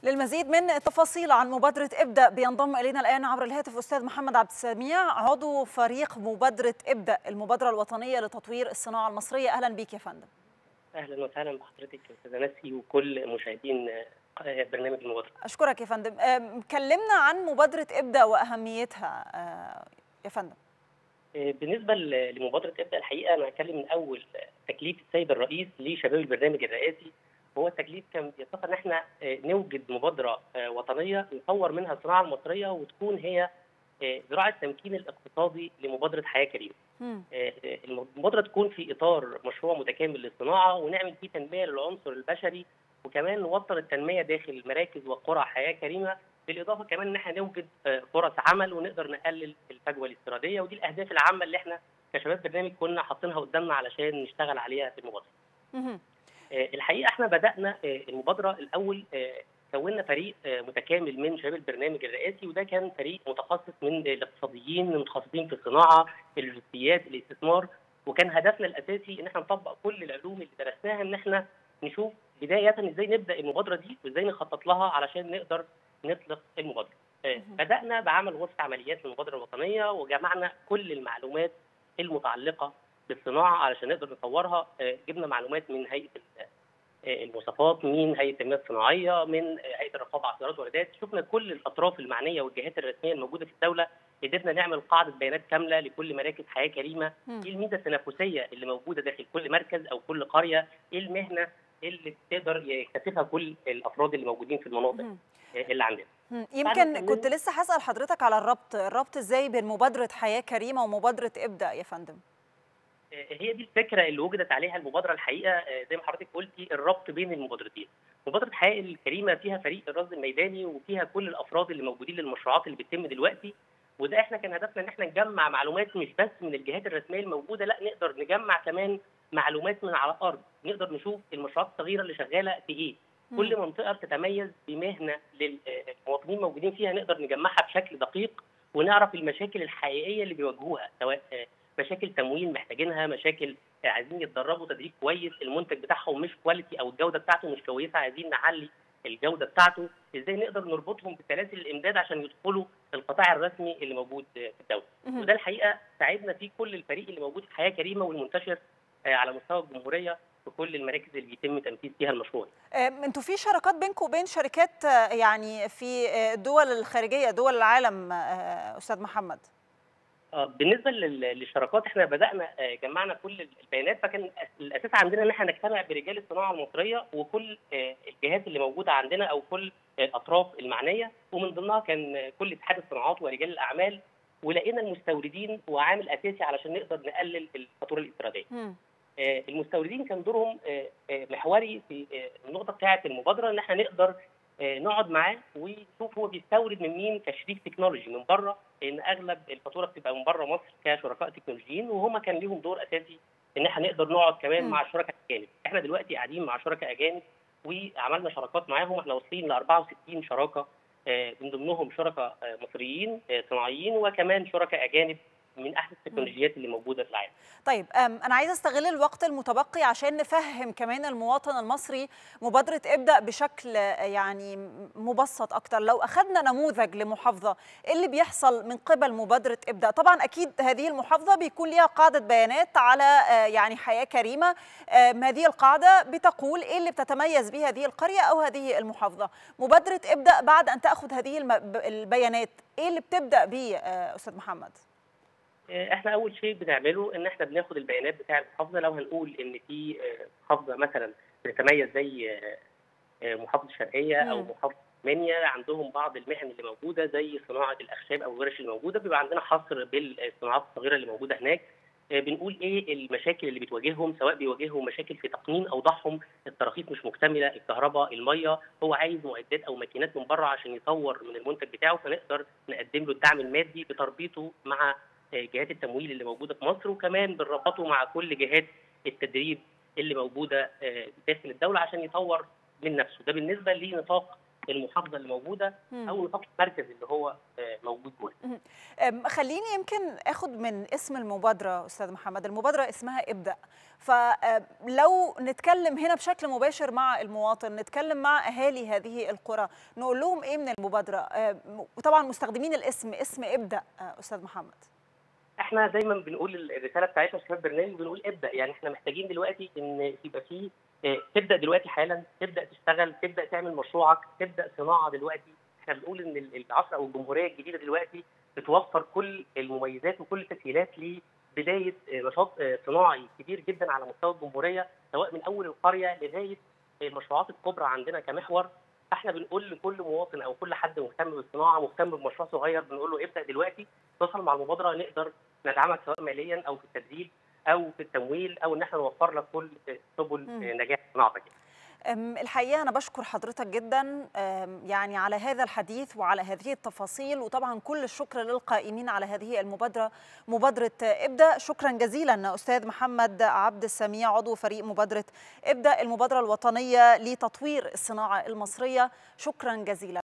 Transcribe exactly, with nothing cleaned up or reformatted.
للمزيد من التفاصيل عن مبادرة ابدأ بينضم إلينا الآن عبر الهاتف أستاذ محمد عبد السميع، عضو فريق مبادرة ابدأ المبادرة الوطنية لتطوير الصناعة المصرية. أهلا بك يا فندم. أهلا وسهلا بحضرتك يا أستاذة نسي وكل مشاهدين برنامج المبادرة. أشكرك يا فندم. كلمنا عن مبادرة ابدأ وأهميتها يا فندم. بالنسبة لمبادرة ابدأ الحقيقة أنا هتكلم من أول تكليف السيد الرئيس لشباب البرنامج الرئاسي، وهو التكليف كان بيتفق ان احنا نوجد مبادره وطنيه نطور منها الصناعه المصريه وتكون هي ذراع التمكين الاقتصادي لمبادره حياه كريمه. المبادره تكون في اطار مشروع متكامل للصناعه ونعمل فيه تنميه للعنصر البشري، وكمان نوصل التنميه داخل مراكز وقرى حياه كريمه، بالاضافه كمان ان احنا نوجد فرص عمل ونقدر نقلل الفجوه الاستيراديه، ودي الاهداف العامه اللي احنا كشباب برنامج كنا حاطينها قدامنا علشان نشتغل عليها في المبادره. الحقيقه احنا بدانا المبادره الاول كونا فريق متكامل من شباب البرنامج الرئاسي، وده كان فريق متخصص من الاقتصاديين المتخصصين في الصناعه، اللوجستيات، الاستثمار، وكان هدفنا الاساسي ان احنا نطبق كل العلوم اللي درسناها، ان احنا نشوف بدايه ازاي نبدا المبادره دي وازاي نخطط لها علشان نقدر نطلق المبادره. بدانا بعمل غرفه عمليات للمبادره الوطنيه وجمعنا كل المعلومات المتعلقه بالصناعه علشان نقدر نطورها. جبنا معلومات من هيئه المواصفات، من هيئه التنميه الصناعيه، من هيئه الرقابه على الصادرات والواردات، شفنا كل الاطراف المعنيه والجهات الرسميه الموجوده في الدوله، قدرنا نعمل قاعده بيانات كامله لكل مراكز حياه كريمه، ايه الميزه التنافسيه اللي موجوده داخل كل مركز او كل قريه، ايه المهنه اللي تقدر يكتسبها كل الافراد اللي موجودين في المناطق اللي عندنا. يمكن كنت لسه هسأل حضرتك على الربط، الربط ازاي بين مبادره حياه كريمه ومبادره ابدأ يا فندم؟ هي دي الفكره اللي وجدت عليها المبادره الحقيقه، زي ما حضرتك قلتي الربط بين المبادرتين. مبادره حياه الكريمه فيها فريق الرصد الميداني وفيها كل الافراد اللي موجودين للمشروعات اللي بتتم دلوقتي، وده احنا كان هدفنا ان احنا نجمع معلومات مش بس من الجهات الرسميه الموجوده، لا نقدر نجمع كمان معلومات من على الارض، نقدر نشوف المشروعات الصغيره اللي شغاله في ايه. كل منطقه بتتميز بمهنه للمواطنين الموجودين فيها نقدر نجمعها بشكل دقيق ونعرف المشاكل الحقيقيه اللي بيواجهوها، سواء مشاكل تمويل محتاجينها، مشاكل عايزين يتدربوا تدريب كويس، المنتج بتاعهم مش كواليتي او الجوده بتاعته مش كويسه عايزين نعلي الجوده بتاعته، ازاي نقدر نربطهم بسلاسل الامداد عشان يدخلوا القطاع الرسمي اللي موجود في الدوله. وده الحقيقه ساعدنا فيه كل الفريق اللي موجود في حياه كريمه والمنتشر على مستوى الجمهوريه في كل المراكز اللي بيتم تنفيذ فيها المشروع. انتوا في شراكات بينكم وبين شركات يعني في الدول الخارجيه، دول العالم استاذ محمد؟ بالنسبه للشراكات احنا بدانا جمعنا كل البيانات، فكان الاساس عندنا ان احنا نجتمع برجال الصناعه المصريه وكل الجهات اللي موجوده عندنا او كل الاطراف المعنيه، ومن ضمنها كان كل اتحاد الصناعات ورجال الاعمال، ولقينا المستوردين هو عامل اساسي علشان نقدر نقلل الفاتوره الاستيراديه. المستوردين كان دورهم محوري في النقطه بتاعه المبادره، ان احنا نقدر نقعد معاه ونشوف هو بيستورد من مين كشريك تكنولوجي من بره، لان اغلب الفاتوره بتبقى من بره مصر كشركاء تكنولوجيين، وهم كان ليهم دور اساسي ان احنا نقدر نقعد كمان م. مع الشركاء الاجانب. احنا دلوقتي قاعدين مع شركاء اجانب وعملنا شراكات معاهم، احنا واصلين ل أربعة وستين شراكه، من ضمنهم شركاء مصريين صناعيين وكمان شركاء اجانب من احدث التكنولوجيات اللي موجوده في العالم. طيب انا عايزه استغل الوقت المتبقي عشان نفهم كمان المواطن المصري مبادره ابدأ بشكل يعني مبسط اكتر. لو اخذنا نموذج لمحافظه، ايه اللي بيحصل من قبل مبادره ابدأ؟ طبعا اكيد هذه المحافظه بيكون ليها قاعده بيانات على يعني حياه كريمه، هذه القاعده بتقول ايه اللي بتتميز به هذه القريه او هذه المحافظه. مبادره ابدأ بعد ان تاخذ هذه البيانات ايه اللي بتبدا به استاذ محمد؟ احنا اول شيء بنعمله ان احنا بناخد البيانات بتاع المحافظه. لو هنقول ان في محافظه مثلا بتتميز زي محافظه الشرقيه او محافظه المنيا، عندهم بعض المهن اللي موجوده زي صناعه الاخشاب او الورش اللي موجوده، بيبقى عندنا حصر بالصناعات الصغيره اللي موجوده هناك. بنقول ايه المشاكل اللي بتواجههم، سواء بيواجههم مشاكل في تقنين اوضاعهم، التراخيص مش مكتمله، الكهرباء، الميه، هو عايز معدات او ماكينات من بره عشان يطور من المنتج بتاعه، فنقدر نقدم له الدعم المادي بتربيطه مع جهات التمويل اللي موجوده في مصر، وكمان بنربطه مع كل جهات التدريب اللي موجوده داخل الدوله عشان يطور من نفسه. ده بالنسبه لنطاق المحافظه اللي موجوده او نطاق المركز اللي هو موجود جوه. خليني يمكن اخد من اسم المبادره استاذ محمد، المبادره اسمها ابدأ، فلو نتكلم هنا بشكل مباشر مع المواطن، نتكلم مع اهالي هذه القرى، نقول لهم ايه من المبادره؟ وطبعا مستخدمين الاسم اسم ابدأ استاذ محمد. احنا دايما بنقول الرساله بتاعتنا في البرنامج بنقول ابدأ، يعني احنا محتاجين دلوقتي ان يبقى فيه تبدا دلوقتي حالا، تبدا تشتغل، تبدا تعمل مشروعك، تبدا صناعه دلوقتي. احنا بنقول ان العصر او الجمهوريه الجديده دلوقتي بتوفر كل المميزات وكل التسهيلات لبدايه نشاط صناعي كبير جدا على مستوى الجمهوريه، سواء من اول القريه لغايه المشروعات الكبرى عندنا كمحور. احنا بنقول لكل مواطن او كل حد مهتم بالصناعه، مهتم بمشروع صغير، بنقول له ابدا دلوقتي، اتصل مع المبادره، نقدر ندعمك سواء ماليا او في التدريب او في التمويل او ان احنا نوفر لك كل سبل نجاح صناعتك. الحقيقة أنا بشكر حضرتك جدا يعني على هذا الحديث وعلى هذه التفاصيل، وطبعا كل الشكر للقائمين على هذه المبادرة، مبادرة ابدأ. شكرا جزيلا أستاذ محمد عبد السميع، عضو فريق مبادرة ابدأ، المبادرة الوطنية لتطوير الصناعة المصرية. شكرا جزيلا.